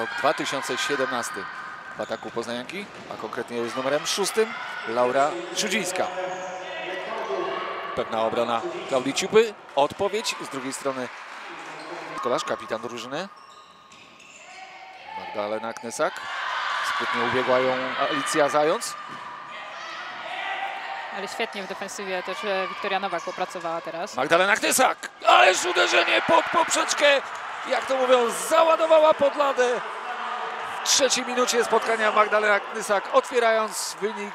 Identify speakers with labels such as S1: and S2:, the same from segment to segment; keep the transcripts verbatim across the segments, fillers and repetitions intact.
S1: rok dwa tysiące siedemnasty. W ataku poznanianki, a konkretnie z numerem szóstym Laura Szudzińska. Pewna obrona Klaudii Ciupy. Odpowiedź z drugiej strony Kolarz, kapitan drużyny. Magdalena Knysak. Sprytnie ubiegła ją Alicja Zając.
S2: Ale świetnie w defensywie też Wiktoria Nowak popracowała teraz.
S1: Magdalena Knysak, ależ uderzenie pod poprzeczkę. Jak to mówią, załadowała pod ladę. W trzeciej minucie spotkania Magdalena Knysak, otwierając wynik.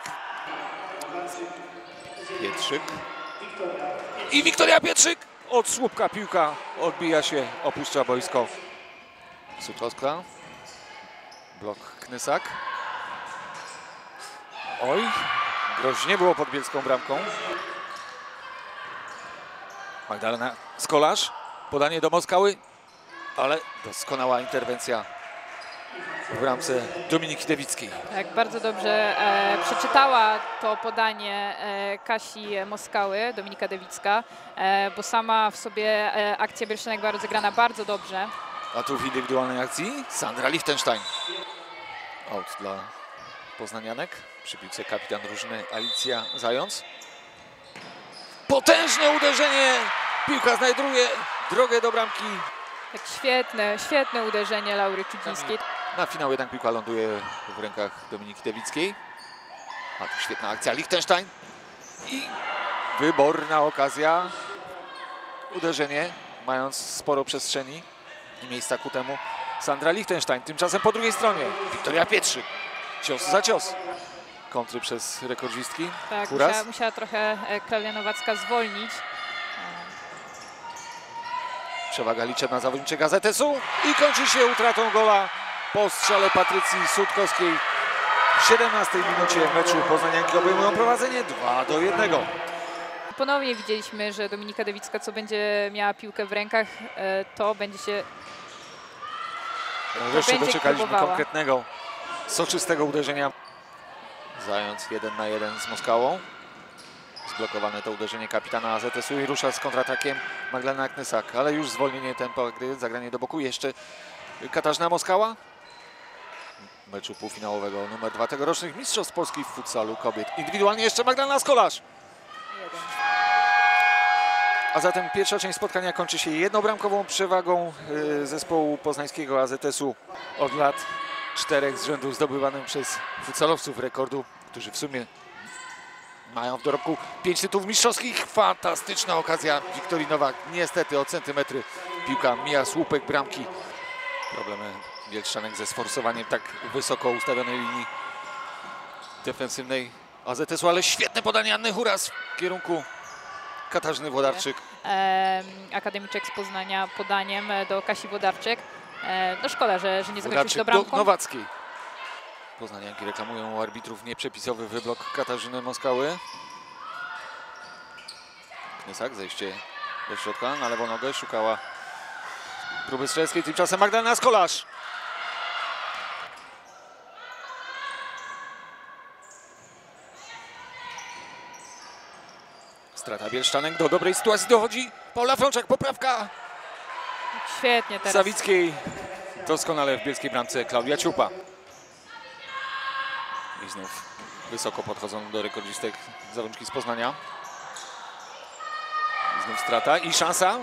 S1: Pietrzyk. I Wiktoria Pietrzyk. Od słupka piłka odbija się, opuszcza boisko. Sutkowska. Blok Knysak. Oj, groźnie było pod bielską bramką. Magdalena Skolarz. Podanie do Moskały, ale doskonała interwencja w bramce Dominiki Dewickiej.
S2: Tak, bardzo dobrze e, przeczytała to podanie e, Kasi Moskały, Dominika Dewicka, e, bo sama w sobie e, akcja Bielszanek była rozegrana bardzo dobrze.
S1: A tu w indywidualnej akcji Sandra Lichtenstein. Out dla poznanianek. Przy piłce kapitan drużyny Alicja Zając. Potężne uderzenie. Piłka znajduje drogę do bramki.
S2: Tak świetne, świetne uderzenie Laury Szudzińskiej.
S1: Na finał jednak piłka ląduje w rękach Dominiki Dewickiej. A tu świetna akcja Lichtenstein. I wyborna okazja. Uderzenie, mając sporo przestrzeni i miejsca ku temu. Sandra Lichtenstein. Tymczasem po drugiej stronie Wiktoria Pietrzyk. Cios za cios. Kontry przez rekordzistki.
S2: Tak, musiała, musiała trochę Klaudia Nowacka zwolnić.
S1: Przewaga liczebna zawodniczek A Z S u i kończy się utratą gola po strzale Patrycji Sutkowskiej. W siedemnastej minucie meczu poznanianki obejmują prowadzenie dwa do jednego.
S2: Ponownie widzieliśmy, że Dominika Dewicka, co będzie miała piłkę w rękach, to będzie się
S1: Wreszcie doczekaliśmy konkretnego, soczystego uderzenia. Zając jeden na jeden z Moskałą. Zblokowane to uderzenie kapitana A Z S u i rusza z kontratakiem Magdalena Knysak, ale już zwolnienie tempa gry, zagranie do boku. Jeszcze Katarzyna Moskała. Meczu półfinałowego numer dwa tegorocznych Mistrzostw Polski w futsalu kobiet. Indywidualnie jeszcze Magdalena Skolarz. A zatem pierwsza część spotkania kończy się jednobramkową przewagą zespołu poznańskiego A Z S u. Od lat czterech z rzędu zdobywanym przez futsalowców rekordu, którzy w sumie mają w dorobku pięć tytułów mistrzowskich. Fantastyczna okazja Wiktorii Nowak. Niestety o centymetry piłka mija słupek bramki. Problemy bielszanek ze sforsowaniem tak wysoko ustawionej linii defensywnej A Z S u, ale świetne podanie Anny Huras w kierunku Katarzyny Włodarczyk.
S2: E, akademiczek z Poznania podaniem do Kasi Włodarczyk. E, no szkoda, że, że nie zakończył się do bramką.
S1: Do Nowackiej. Poznanianki reklamują u arbitrów nieprzepisowy wyblok Katarzyny Moskały. Knysak, zejście do środka, na lewą nogę, szukała próby strzeleckiej, tymczasem Magdalena Skolarz. Strata Bielszczanek, do dobrej sytuacji dochodzi Paula Frączak, poprawka.
S2: Świetnie teraz.
S1: Zawickiej, doskonale w bielskiej bramce Klaudia Ciupa. I znów wysoko podchodzą do rekordzistek zawodniczki z Poznania. I znów strata i szansa.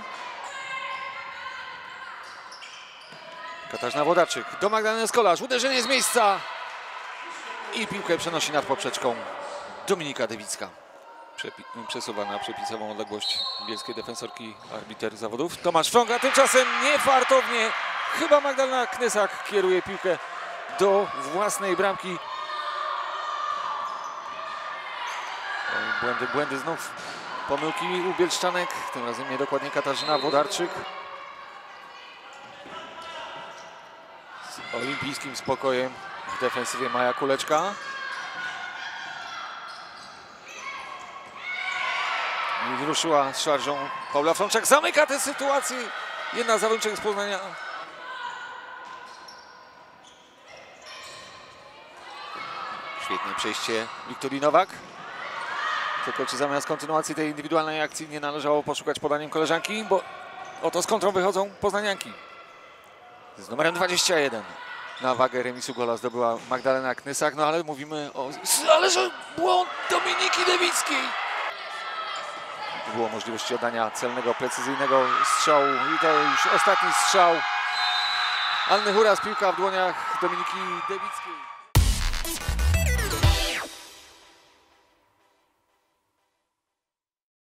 S1: Katarzyna Włodarczyk do Magdaleny Skolarz. Uderzenie z miejsca. I piłkę przenosi nad poprzeczką Dominika Dewicka. Przepi przesuwa na przepisową odległość bielskiej defensorki arbiter zawodów. Tomasz Frąga tymczasem niefartownie. Chyba Magdalena Knysak kieruje piłkę do własnej bramki. Błędy, błędy znów. Pomyłki u bielszczanek. Tym razem niedokładnie Katarzyna Włodarczyk. Z olimpijskim spokojem w defensywie Maja Kuleczka. I ruszyła z szarżą Paula Frączak. Zamyka tę sytuację. Jedna zawodniczka z Poznania. Świetne przejście Wiktorii Nowak. Tylko czy zamiast kontynuacji tej indywidualnej akcji nie należało poszukać podaniem koleżanki, bo oto z kontrą wychodzą poznanianki. Z numerem dwadzieścia jeden. Na wagę remisu gola zdobyła Magdalena Knysak, no ale mówimy o... Ale że błąd Dominiki Dewickiej! Nie było możliwości oddania celnego, precyzyjnego strzału i to już ostatni strzał Anny Huras, piłka w dłoniach Dominiki Dewickiej.